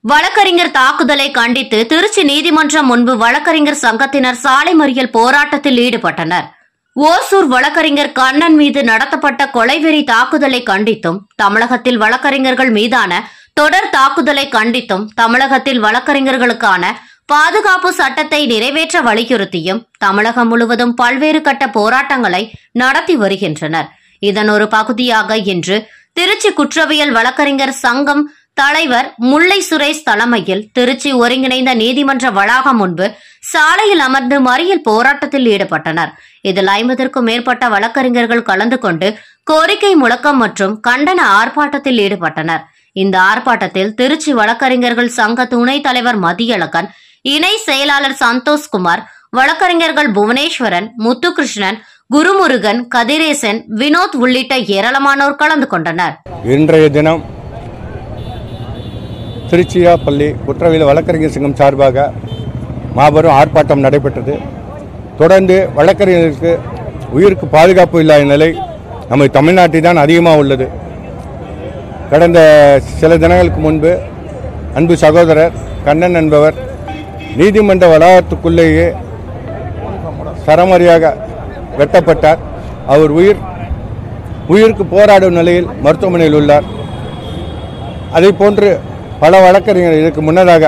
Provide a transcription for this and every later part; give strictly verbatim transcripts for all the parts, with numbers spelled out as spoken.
வழக்கறிஞர் தாக்குதலை கண்டித்து திருச்சி நீதிமன்றம் முன்பு வழக்கறிஞர் சங்கத்தினர் சாலை மறியல் போராட்டத்தில் ஈடுபட்டனர். ஓசூர் வழக்கறிஞர் கண்ணன் மீது நடத்தப்பட்ட கொலைவெறி தாக்குதலை கண்டித்தும், தமிழகத்தில் வழக்கறிஞர்கள் மீதான தொடர் தாக்குதலை கண்டித்தும், தமிழகத்தில் வழக்கறிஞர்களுக்கான பாதுகாப்பு சட்டத்தை நிறைவேற்ற வலியுறுத்தியும் தமிழகம் முழுவதும் பல்வேறு கட்ட போராட்டங்களை நடத்தி வருகின்றனர். இதன் ஒரு பகுதியாக இன்று திருச்சி குற்றவியல் வழக்கறிஞர் சங்கம் தலைவர் முல்லை சுரேஷ் தலைமையில் திருச்சி ஒருங்கிணைந்த நீதிமன்ற வளாகம் முன்பு சாலையில் அமர்ந்து மறியல் போராட்டத்தில் ஈடுபட்டனர். இதில் ஐம்பதற்கும் மேற்பட்ட வழக்கறிஞர்கள் கலந்து கொண்டு கோரிக்கை முழக்கம் மற்றும் கண்டன ஆர்ப்பாட்டத்தில் ஈடுபட்டனர். இந்த ஆர்ப்பாட்டத்தில் திருச்சி வழக்கறிஞர்கள் சங்க துணைத் தலைவர் மதியழகன், இணை செயலாளர் சந்தோஷ்குமார், வழக்கறிஞர்கள் புவனேஸ்வரன், முத்துகிருஷ்ணன், குருமுருகன், கதிரேசன், வினோத் உள்ளிட்ட ஏராளமானோர் கலந்து கொண்டனர். இன்றைய தினம் திருச்சியாப்பள்ளி குற்றவியல் வழக்கறிஞர் சங்கம் சார்பாக மாபெரும் ஆர்ப்பாட்டம் நடைபெற்றது. தொடர்ந்து வழக்கறிஞர்களுக்கு உயிருக்கு பாதுகாப்பு இல்லாத நிலை நம்ம தமிழ்நாட்டில் தான் அதிகமாக உள்ளது. கடந்த சில தினங்களுக்கு முன்பு அன்பு சகோதரர் கண்ணன் என்பவர் நீதிமன்ற வளாகத்துக்குள்ளேயே சரமாரியாக வெட்டப்பட்டார். அவர் உயிர் உயிருக்கு போராடும் நிலையில் மருத்துவமனையில் உள்ளார். அதே போன்று பல வழக்கறிஞர்கள் இதற்கு முன்னதாக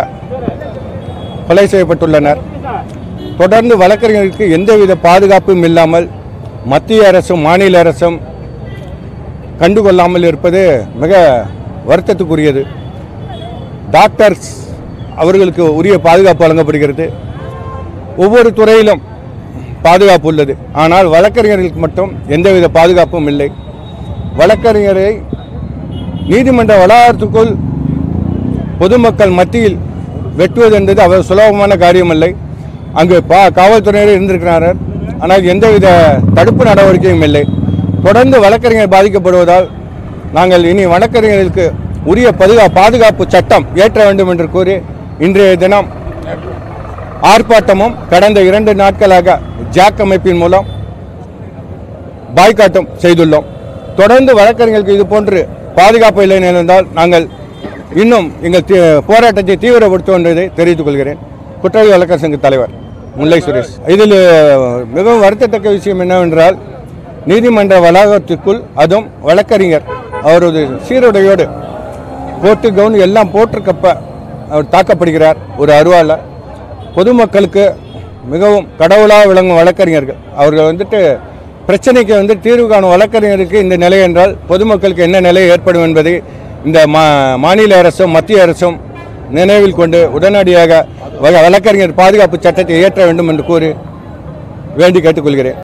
கொலை செய்யப்பட்டுள்ளனர். தொடர்ந்து வழக்கறிஞர்களுக்கு எந்தவித பாதுகாப்பும் இல்லாமல் மத்திய அரசும் மாநில அரசும் கண்டுகொள்ளாமல் இருப்பது மிக வருத்தத்துக்குரியது. டாக்டர்ஸ் அவர்களுக்கு உரிய பாதுகாப்பு வழங்கப்படுகிறது. ஒவ்வொரு துறையிலும் பாதுகாப்பு உள்ளது. ஆனால் வழக்கறிஞர்களுக்கு மட்டும் எந்தவித பாதுகாப்பும் இல்லை. வழக்கறிஞரை நீதிமன்ற வளாகத்துக்குள் பொதுமக்கள் மத்தியில் வெட்டுவது என்பது அவர் சுலபமான காரியமில்லை. அங்கு பா காவல்துறையினர் இருந்திருக்கிறார்கள். ஆனால் எந்தவித தடுப்பு நடவடிக்கையும் இல்லை. தொடர்ந்து வழக்கறிஞர் பாதிக்கப்படுவதால் நாங்கள் இனி வழக்கறிஞர்களுக்கு உரிய பாதுகாப்பு சட்டம் ஏற்ற வேண்டும் என்று கூறி இன்றைய தினம் ஆர்ப்பாட்டமும் கடந்த இரண்டு நாட்களாக ஜாக் அமைப்பின் மூலம் பாய்காட்டும் செய்துள்ளோம். தொடர்ந்து வழக்கறிஞர்களுக்கு இதுபோன்று பாதுகாப்பு இல்லை இருந்தால் நாங்கள் இன்னும் எங்கள் போராட்டத்தை தீவிரப்படுத்துவோம் என்பதை தெரிவித்துக் கொள்கிறேன். குற்றவியல் வழக்கறிஞர் சங்க தலைவர் முல்லை சுரேஷ். இதில் மிகவும் வருத்தத்தக்க விஷயம் என்னவென்றால், நீதிமன்ற வளாகத்திற்குள் அதுவும் வழக்கறிஞர் அவரது சீருடையோடு கோட்டு கவுன் எல்லாம் போட்டிருக்கப்ப அவர் தாக்கப்படுகிறார். ஒரு அருவால பொதுமக்களுக்கு மிகவும் கடவுளாக விளங்கும் வழக்கறிஞர்கள் அவர்கள் வந்துட்டு பிரச்சனைக்கு வந்து தீர்வு காணும் வழக்கறிஞருக்கு இந்த நிலை என்றால் பொதுமக்களுக்கு என்ன நிலை ஏற்படும் என்பதை இந்த மாநில அரசும் மத்திய அரசும் நினைவில் கொண்டு உடனடியாக வழக்கறிஞர் பாதுகாப்பு சட்டத்தை இயற்ற வேண்டும் என்று கூறி வேண்டி கேட்டுக்கொள்கிறேன்.